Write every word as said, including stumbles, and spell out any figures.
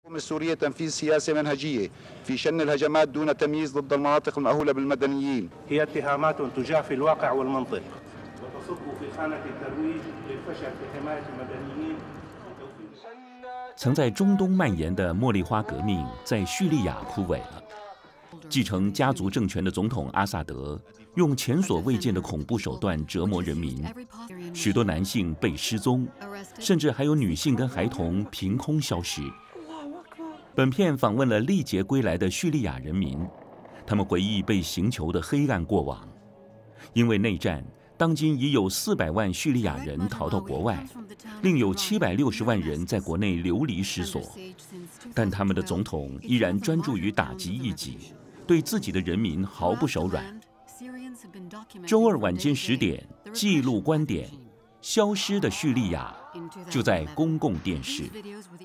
السورية تنفيذ سياسة منهجية في شن الهجمات دون تمييز ضد المناطق المأهولة بالمدنيين. هي اتهامات تجافي الواقع والمنطق وتصب في خانة الترويج للفشل في حماية المدنيين. 曾在中东蔓延的茉莉花革命在叙利亚枯萎了。继承家族政权的总统阿萨德用前所未见的恐怖手段折磨人民，许多男性被失踪，甚至还有女性跟孩童凭空消失。本片访问了历劫归来的叙利亚人民，他们回忆被刑求的黑暗过往。因为内战，当今已有四百万叙利亚人逃到国外，另有七百六十万人在国内流离失所。但他们的总统依然专注于打击异己，对自己的人民毫不手软。周二晚间十点，记录观点，消失的叙利亚，就在公共电视。